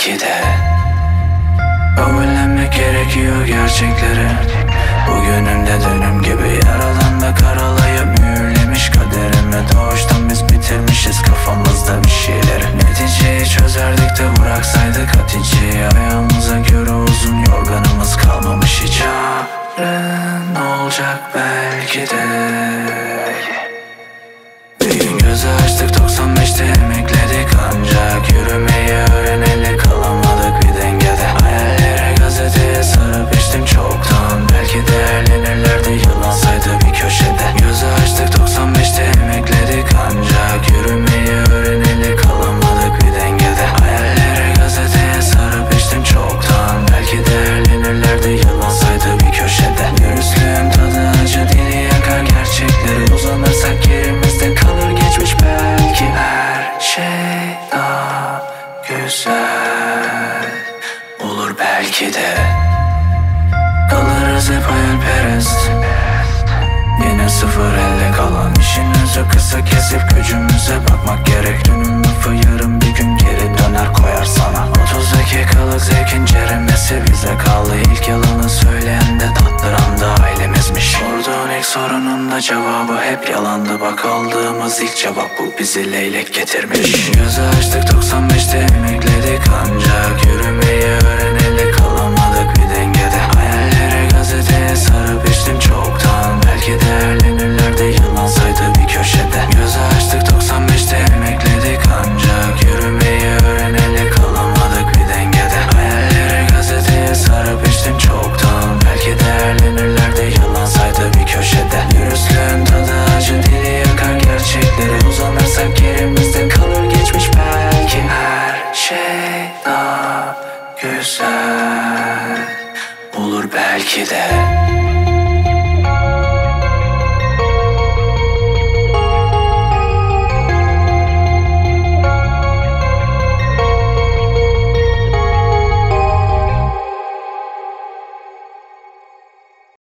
belki de. Kabullenmek gerekiyor gerçekleri. Bugünümde dönüm gibi yaradan da karalayıp mühürlemiş kaderimi. Doğuştan biz bitirmişiz kafamızda bir şeyleri. Neticeyi çözerdik de bıraksaydık Hatice'yi. Ayağımıza göre uzun yorganımız kalmamış hiç. Yarın olacak belki de. Bir gün gözü açtık 95'te emekledik. Ancak yürümeyi öğreneli kalamadık bir dengede. Hayallere gazeteye sarıp içtim çoktan. Belki değerlenirlerdi yılansaydı bir köşede. Gözü açtık 95'te emekledik. Ancak yürümeyi öğreneli kalamadık bir dengede. Hayallere gazeteye sarıp içtim çoktan. Belki değerlenirlerdi yılansaydı bir köşede. Dürüstlüğün tadı acı, dili yakar gerçekleri. Uzanırsak yerimizde kalır geçmiş belki. Her şey daha güzel olur belki de. Kalırız hep hayalperest. Yine sıfır elde kalan işin özü kısa kesip gücümüze bakmak gerek. Dünün lafı yarın bir gün geri döner koyar sana. 30 dakikalık zevkin ceremesi bize kaldı. İlk yalanı söyleyen de tattıran da ailemizmiş. Sorduğun ilk sorunun da cevabı hep yalandı. Bak aldığımız ilk cevap bu bizi leylek getirmiş. Gözü açtık 95'te emekledik. Ancak yürümeyi öğreneli kalamadık bir dengede. Hayallere gazeteye sarıp içtim çoktan. Belki değerlenirlerdi yılansaydı bir köşede. Gözü açtık 95'te emekledik. Ancak yürümeyi öğreneli kalamadık bir dengede. Hayallere gazeteye sarıp içtim çoktan. Belki değerlenirlerdi yılansaydı bir köşede. Dürüstlüğün tadı acı, dili yakar gerçekleri. Uzanırsak yerimizde kalır geçmiş belki. Her şey daha güzel olur belki de.